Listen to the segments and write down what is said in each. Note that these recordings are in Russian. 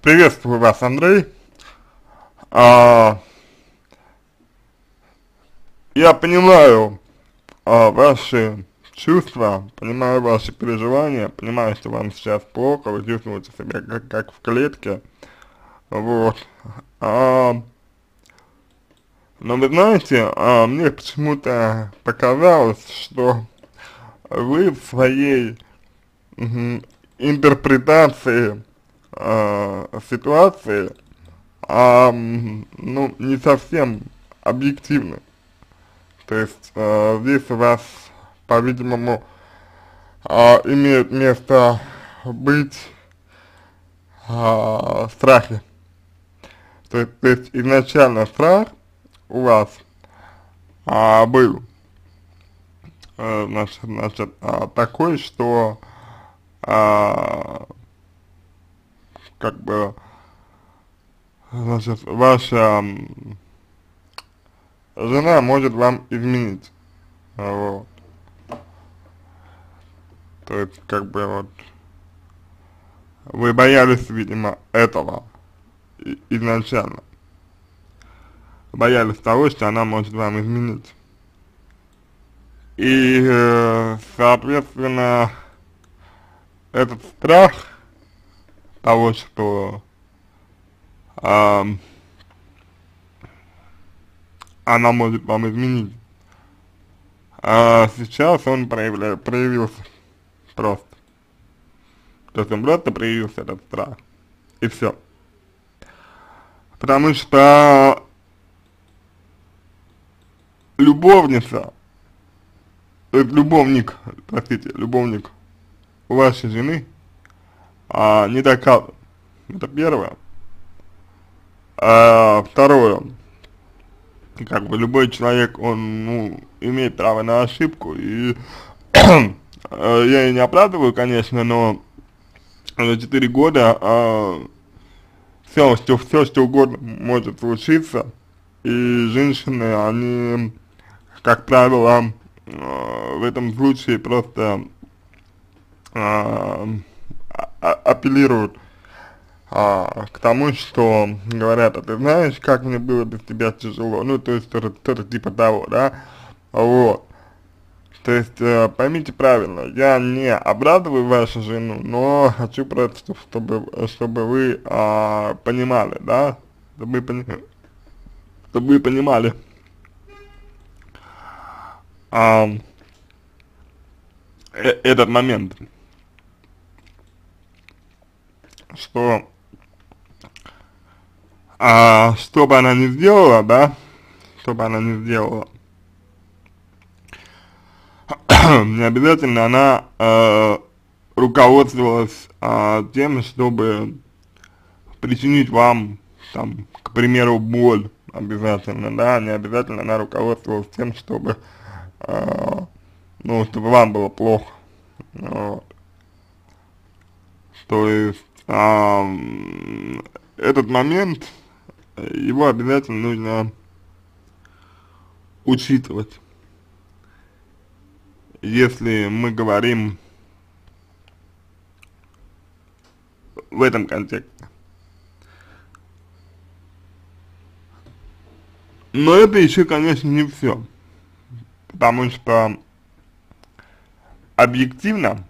Приветствую вас, Андрей. А, я понимаю ваши чувства, понимаю ваши переживания, понимаю, что вам сейчас плохо, вы чувствуете себя как в клетке, вот. А, но вы знаете, мне почему-то показалось, что вы в своей интерпретации ситуации, ну, не совсем объективны. То есть здесь у вас, по-видимому, имеет место быть страхи. То есть изначально страх у вас был, такой, что как бы, значит, ваша жена может вам изменить, вот. То есть, как бы, вот, вы боялись, видимо, этого изначально. Боялись того, что она может вам изменить. И, соответственно, этот страх того, что она может вам изменить, сейчас он проявился просто. То есть он просто проявился, этот страх. И все. Потому что любовница, любовник, простите, любовник у вашей жены не доказан. Это первое. Второе. Как бы любой человек, он, ну, имеет право на ошибку, и я и не оправдываю, конечно, но за 4 года все, что угодно может случиться, и женщины, они, как правило, в этом случае просто апеллируют к тому, что говорят: а ты знаешь, как мне было без тебя тяжело, ну, то есть что-то типа того, да, вот. То есть, поймите правильно, я не обрадую вашу жену, но хочу просто, чтобы вы понимали, да, чтобы вы понимали, а, этот момент, что, что бы она ни сделала, да, что бы она ни сделала, не обязательно она руководствовалась тем, чтобы причинить вам, там, к примеру, боль обязательно, да, не обязательно она руководствовалась тем, чтобы, ну, чтобы вам было плохо, вот. То есть, этот момент, его обязательно нужно учитывать, если мы говорим в этом контексте. Но это еще, конечно, не все, потому что объективно,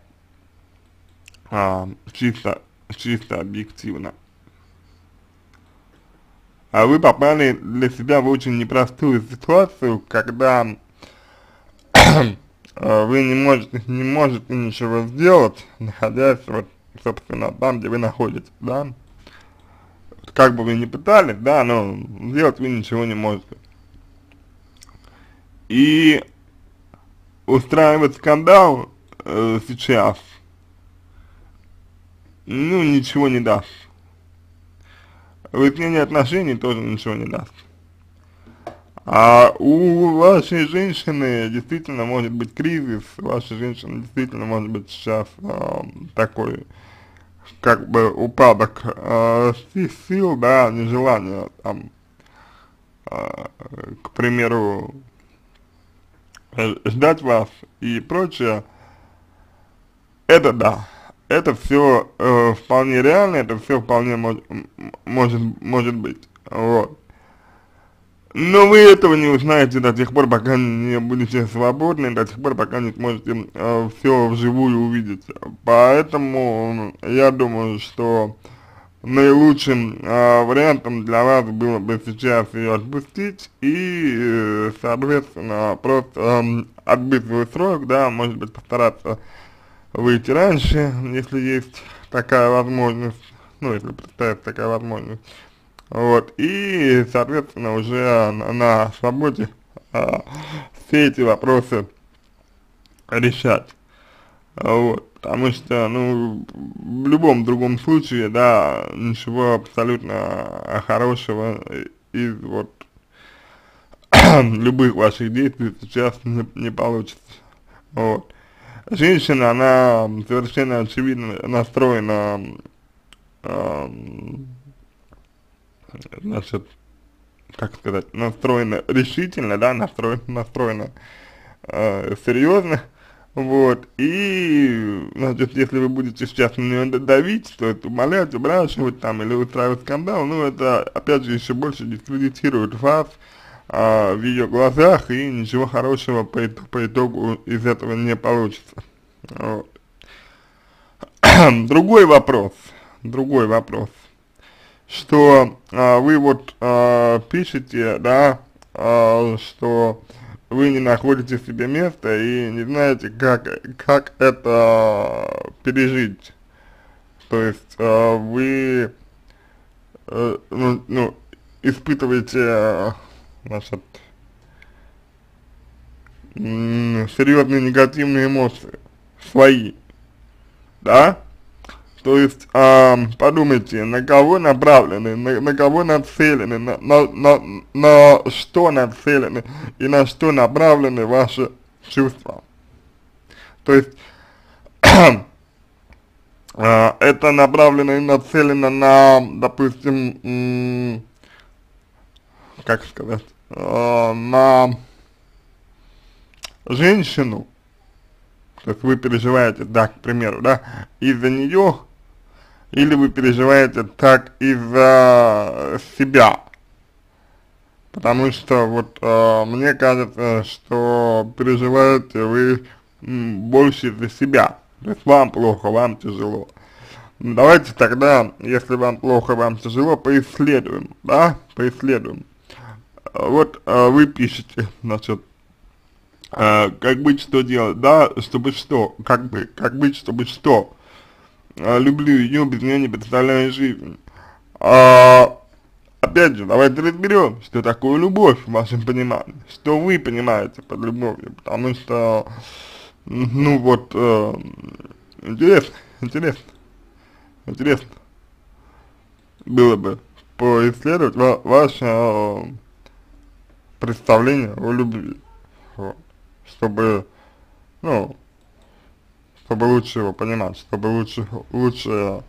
чисто объективно, вы попали для себя в очень непростую ситуацию, когда вы не можете ничего сделать, находясь вот, собственно, там, где вы находитесь, да. Как бы вы ни пытались, да, но сделать вы ничего не можете. И устраивать скандал сейчас, ну, ничего не даст. Выяснение отношений тоже ничего не даст. А у вашей женщины действительно может быть кризис, у вашей женщины действительно может быть сейчас такой, как бы, упадок сил, да, нежелание, там, к примеру, ждать вас и прочее. Это да. это все вполне реально, это все вполне может быть, вот. Но вы этого не узнаете до тех пор, пока не будете свободны, до тех пор, пока не сможете все вживую увидеть. Поэтому я думаю, что наилучшим вариантом для вас было бы сейчас ее отпустить и, соответственно, просто отбыть свой срок, да, может быть, постараться выйти раньше, если есть такая возможность, ну, если представится такая возможность. Вот, и, соответственно, уже на свободе все эти вопросы решать. Вот, потому что, ну, в любом другом случае, да, ничего абсолютно хорошего из вот любых ваших действий сейчас не получится. Вот. Женщина, она совершенно очевидно настроена, значит, как сказать, настроена решительно, да, настроена серьезно, вот, и, значит, если вы будете сейчас на нее давить, то это умолять, упрашивать там или устраивать скандал, ну, это, опять же, еще больше дискредитирует вас в ее глазах, и ничего хорошего по итогу из этого не получится. Вот. Другой вопрос, что вы вот пишете, да, что вы не находите себе места и не знаете, как это пережить. То есть вы ну, испытываете, значит, серьезные негативные эмоции свои, да? То есть, подумайте, на кого направлены, на кого нацелены, на что нацелены и на что направлены ваши чувства. То есть, это направлено и нацелено на, допустим, как сказать, на женщину, то есть вы переживаете, да, к примеру, да, из-за нее, или вы переживаете так из-за себя, потому что вот мне кажется, что переживаете вы больше из-за себя, то есть вам плохо, вам тяжело. Давайте тогда, если вам плохо, вам тяжело, поисследуем, да, поисследуем. Вот вы пишете, значит, как быть, что делать, да, чтобы что, как быть, чтобы что. Люблю ее, без нее не представляю жизнь. Опять же, давайте разберем, что такое любовь в вашем понимании, что вы понимаете под любовью, потому что, ну вот, интересно было бы поисследовать ваше представление о любви, вот, чтобы, ну, чтобы лучше его понимать, чтобы лучше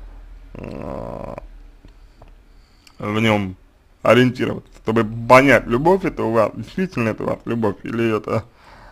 в нем ориентироваться, чтобы понять, любовь это у вас, действительно это у вас любовь, или это,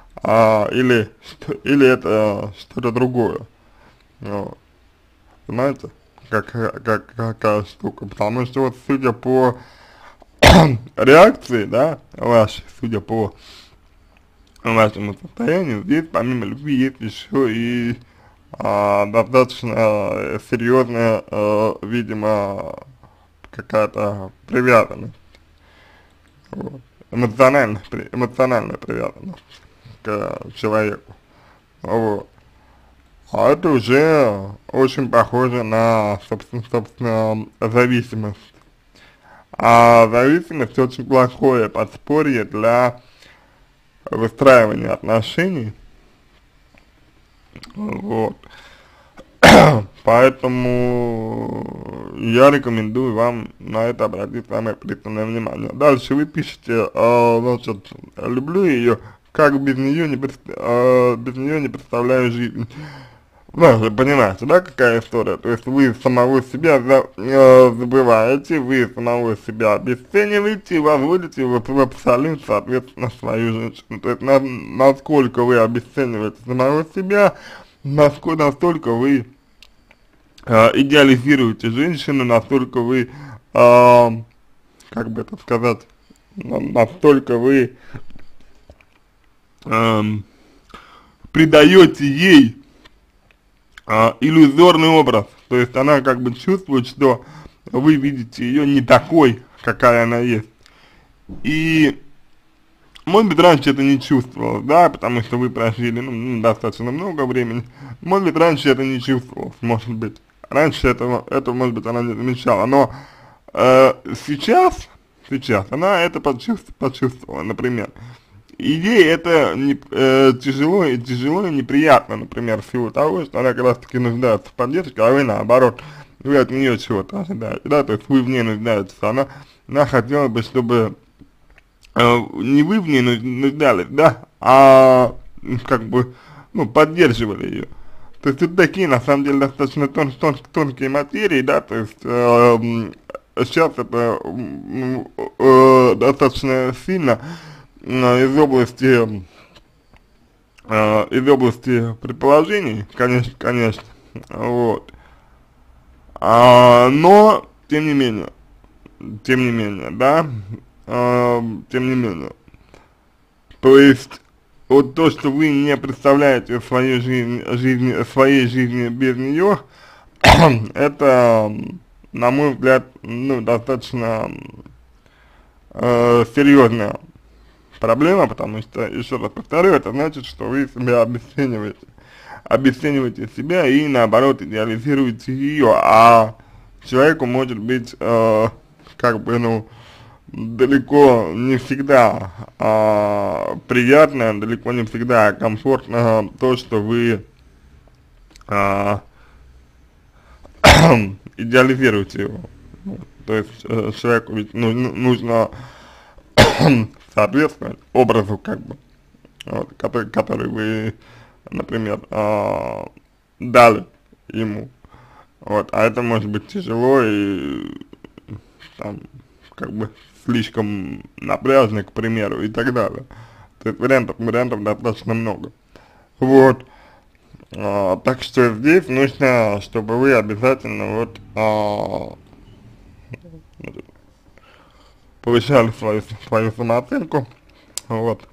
или это что-то другое, вот. Понимаете, какая штука, потому что вот судя по реакции, да, вашей, судя по вашему состоянию, здесь помимо любви есть еще и достаточно серьезная, видимо, какая-то привязанность, вот, эмоциональная привязанность к человеку, вот. А это уже очень похоже на, собственно, зависимость. А зависимость очень плохое подспорье для выстраивания отношений, вот. Поэтому я рекомендую вам на это обратить самое пристальное внимание. Дальше вы пишете, значит, люблю ее, как без нее не представляю жизнь. Ну, вы понимаете, да, какая история? То есть вы самого себя забываете, вы самого себя обесцениваете и возводите в абсолют, соответственно, свою женщину. То есть насколько вы обесцениваете самого себя, настолько вы идеализируете женщину, настолько вы, как бы это сказать, настолько вы придаете ей иллюзорный образ. То есть она как бы чувствует, что вы видите ее не такой, какая она есть. И, может быть, раньше это не чувствовалось, да, потому что вы прожили, ну, достаточно много времени. Может быть, раньше это не чувствовалось, может быть. Раньше это может быть, она не замечала. Но сейчас она это почувствовала, например. И ей это тяжело и неприятно, например, в силу того, что она как раз таки нуждается в поддержке, а вы наоборот, вы от нее чего-то ожидаете, да, то есть вы в ней нуждаетесь, она хотела бы, чтобы не вы в ней нуждались, да, а как бы, ну, поддерживали ее. То есть это такие, на самом деле, достаточно тонкие материи, да, то есть сейчас это достаточно сильно из области предположений, конечно, вот, но, тем не менее, да, тем не менее, то есть, вот то, что вы не представляете своей жизни без нее, это, на мой взгляд, ну, достаточно серьезная проблема, потому что, еще раз повторю, это значит, что вы себя обесцениваете себя и, наоборот, идеализируете ее, а человеку может быть, как бы, ну, далеко не всегда приятно, далеко не всегда комфортно то, что вы идеализируете его. То есть человеку ведь нужно соответствовать образу, как бы, вот, который вы, например, дали ему. Вот, а это может быть тяжело и там, как бы, слишком напряжно, к примеру, и так далее. То есть вариантов достаточно много. Вот. Так что здесь нужно, чтобы вы обязательно вот повышали свою самооценку, вот,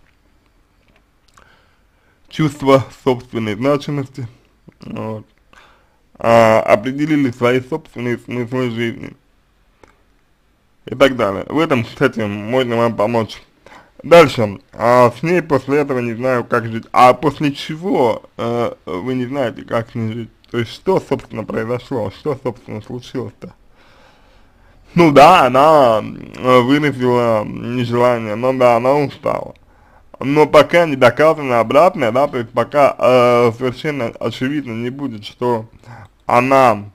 чувство собственной значимости, вот, определили свои собственные смыслы жизни и так далее. В этом, кстати, можно вам помочь. Дальше, с ней после этого не знаю, как жить. А после чего вы не знаете, как с ней жить? То есть, что, собственно, произошло? Что, собственно, случилось-то? Ну да, она выразила нежелание, но да, она устала. Но пока не доказано обратное, да, то есть пока совершенно очевидно не будет, что она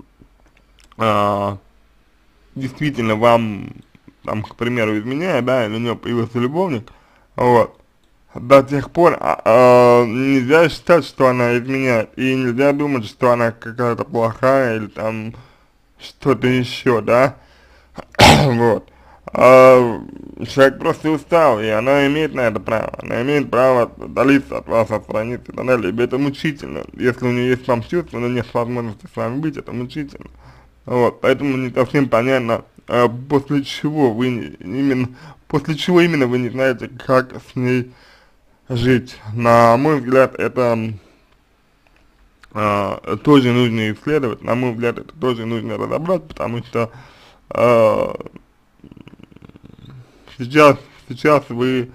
действительно вам, там, к примеру, изменяет, да, или у нее появился любовник, вот, до тех пор нельзя считать, что она изменяет, и нельзя думать, что она какая-то плохая, или там что-то еще, да, вот. Человек просто устал, и она имеет на это право. Она имеет право отдалиться от вас, отстраниться и так далее. Ибо это мучительно. Если у нее есть вам чувства, но нет возможности с вами быть, это мучительно. Вот. Поэтому не совсем понятно, после чего именно вы не знаете, как с ней жить. На мой взгляд, это тоже нужно исследовать, на мой взгляд, это тоже нужно разобрать, потому что сейчас вы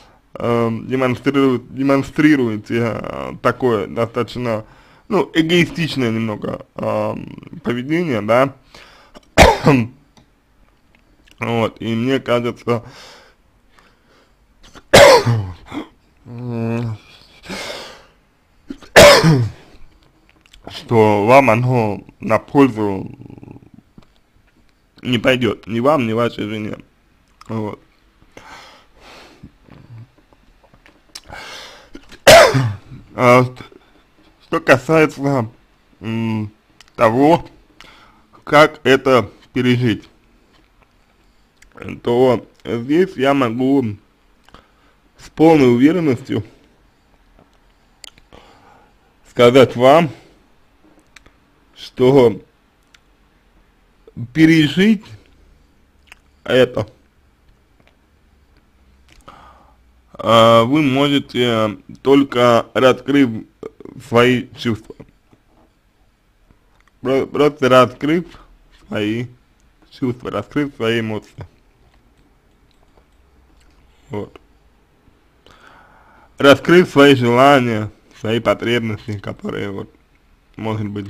демонстрируете такое достаточно, ну, эгоистичное немного поведение, да, вот, и мне кажется, что вам оно на пользу не пойдет, ни вам, ни вашей жене, вот. Что касается того, как это пережить, то здесь я могу с полной уверенностью сказать вам, что пережить это вы можете, только раскрыв свои чувства. Просто раскрыв свои чувства, раскрыв свои эмоции. Вот. Раскрыв свои желания, свои потребности, которые вот, может быть,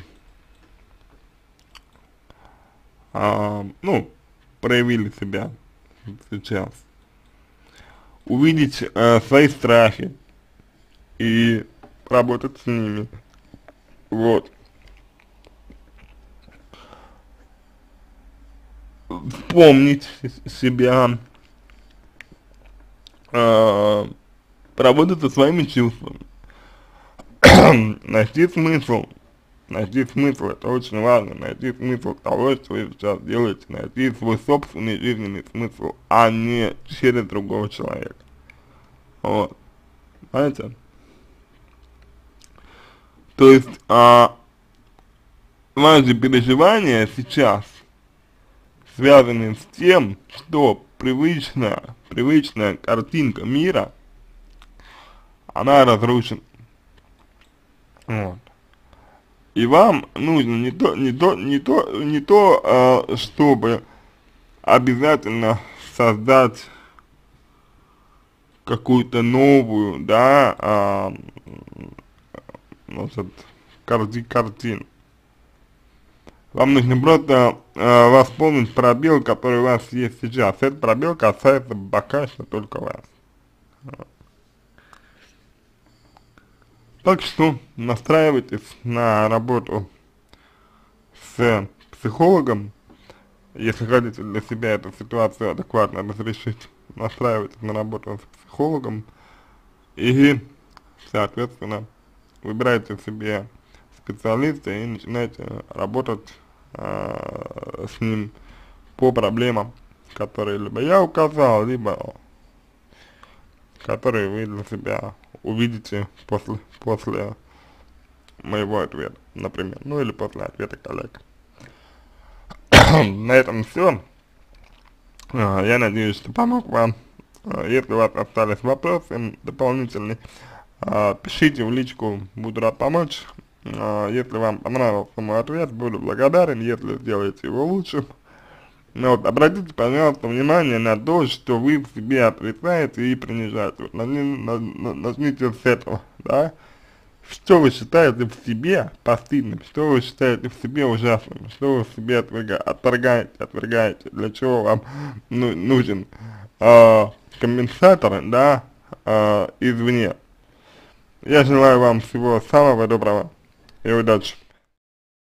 ну, проявили себя сейчас. Увидеть свои страхи и работать с ними. Вот. Вспомнить себя, поработать со своими чувствами, найти смысл, это очень важно, найти смысл того, что вы сейчас делаете, найти свой собственный жизненный смысл, а не через другого человека. Вот. Понимаете? То есть, ваши переживания сейчас связаны с тем, что привычная картинка мира, она разрушена. Вот. И вам нужно не то, чтобы обязательно создать какую-то новую, да, значит, картину. Вам нужно просто восполнить пробел, который у вас есть сейчас. Этот пробел касается пока что только вас. Так что настраивайтесь на работу с психологом, если хотите для себя эту ситуацию адекватно разрешить. Настраивайтесь на работу с психологом и, соответственно, выбирайте себе специалиста и начинайте работать с ним по проблемам, которые либо я указал, либо которые вы для себя увидите после моего ответа, например, ну или после ответа коллег. На этом все. Я надеюсь, что помог вам. Если у вас остались вопросы дополнительные, пишите в личку, буду рад помочь. Если вам понравился мой ответ, буду благодарен, если сделаете его лучше. Но вот, обратите, пожалуйста, внимание на то, что вы в себе отрицаете и принижаете. Вот, начните с этого, да? Что вы считаете в себе постыдным, что вы считаете в себе ужасным, что вы в себе отвергаете, для чего вам нужен компенсатор, да, извне. Я желаю вам всего самого доброго и удачи.